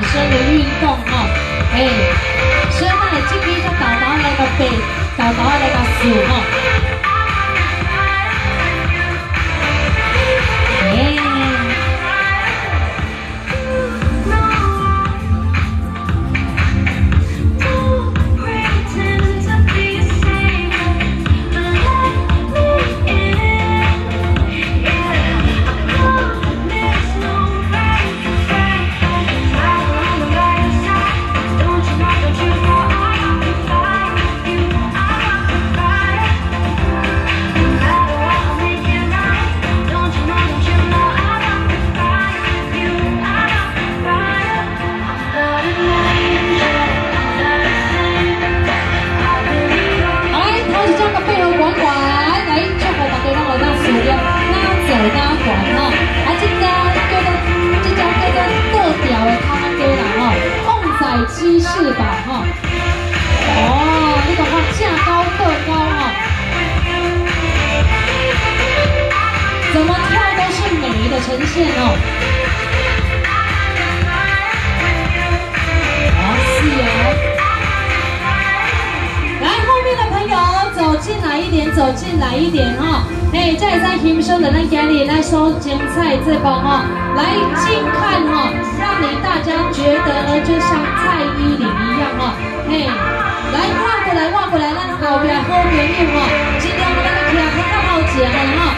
身的运动哈，所以咱来这边就豆豆来个背，豆豆来个数哈。 鸡翅膀哈，哦，那个话架高个高哈，怎么跳都是美的呈现哦。好，是哦。来，后面的朋友走进来一点，走进来一点哈。哎，这也在欣赏的咱今日来收精彩这帮哈，来近看哈。 让你大家觉得就像蔡依林一样哈，嘿，来换过来，换过来，咱后边好朋友哈，尽量让咱听较好听的哈。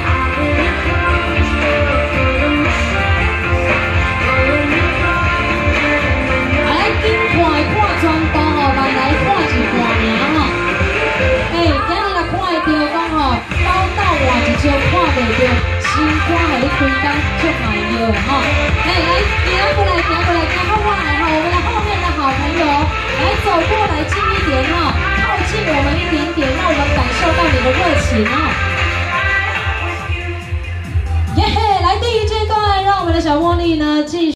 来，紧看的看全部吼，慢来看一看尔哈。嘿，今日若看会到讲吼，包到换一招看袂到。 新歌给你推单就买了哈，来，行过来，看后来哈，我们后面的好朋友来走过来近一点哈，靠近我们一点点，让我们感受到你的热情哈。耶，来第一阶段，让我们的小茉莉呢继续。